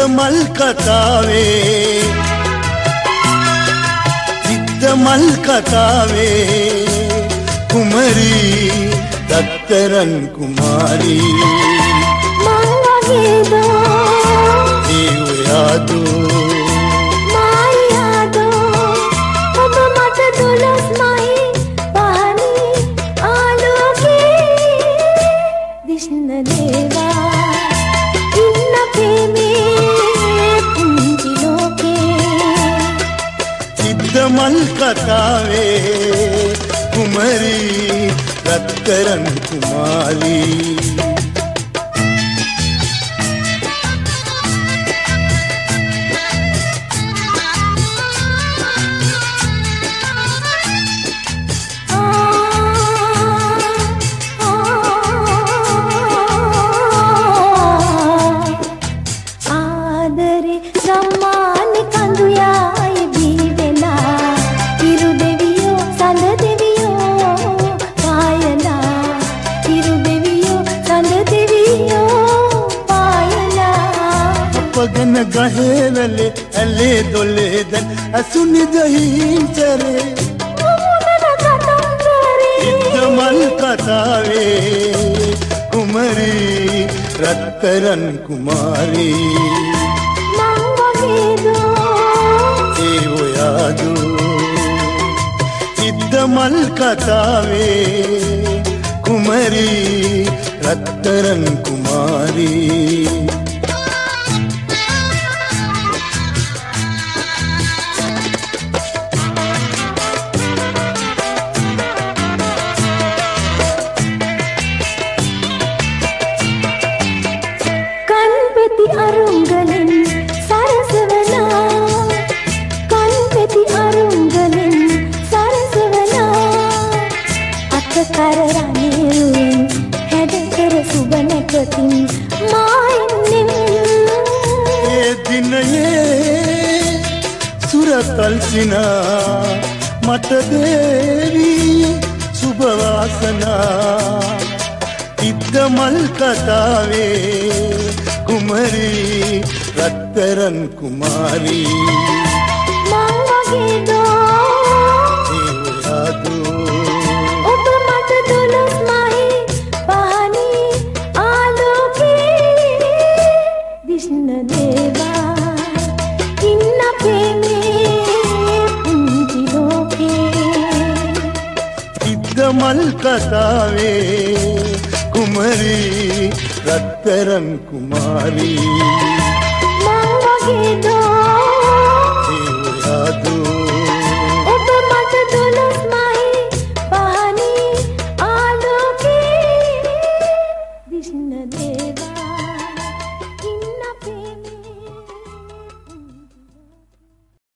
මල් කතාවේ සිද්ධ මල් කතාවේ කුමරී දත්තරන් කුමාරී මං වගේදෝ ඒ ඔයාදෝ මායාදෝ ඔබ මට දුලස්මයි පහනි ආලෝකේ දිස්න දේවා ඉන්න ප්‍රේමේ පුංචි ලෝකේ සිද්ධ මල් කතාවේ කුමරී රත්තරන් කුමාරී ආදරේ සම්මාන කඳු යායි බී වෙලා ඉරු දෙවියෝ සඳ දෙවියෝ පායලා ඉරු දෙවියෝ සඳ දෙවියෝ පායලා අපගෙන ගහේ වැලේ ඇලේ දොලේ දැන් අසුනි දහින්තරේ සිද්ධ මල් කතාවේ කුමරී රත්තරන් කුමාරී මං වගේදෝ ඒ ඔයාදෝ සිද්ධ මල් කතාවේ කුමරී රත්තරන් කුමාරී කන්පෙති අරුංගලෙන් සරසවලා කන්පෙති අරුංගලෙන් සරසවලා අත කර රණේරුවෙන් හැඩකර සුබ නැකතින් මායින්නෙන් ඒ දිනයේ සුරතල් සිනා මට දේවි සුබ වාසනා සිද්ධ මල් කතාවේ කුමරී රත්තරන් කුමාරී මං වගේදෝ ඒ ඔයාදෝ ඔබ මට දුලස්මයි පහනි ආලෝකේ දිස්න දේවා ඉන්න ප්‍රේමේ පුංචි ලෝකේ සිද්ධ මල් කතාවේ කුමරී රත්තරන් කුමාරී